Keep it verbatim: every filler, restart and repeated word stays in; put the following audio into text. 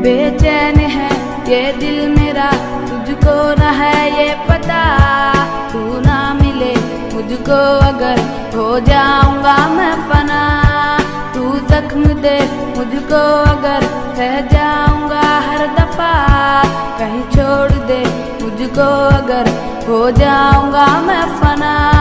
बेचैन है ये दिल मेरा, तुझको न है ये पता। तू ना मिले मुझको अगर हो जाऊंगा मैं फना। तू जख्म दे मुझको अगर सह जाऊंगा हर दफा। कहीं छोड़ दे मुझको अगर हो जाऊंगा मैं फना।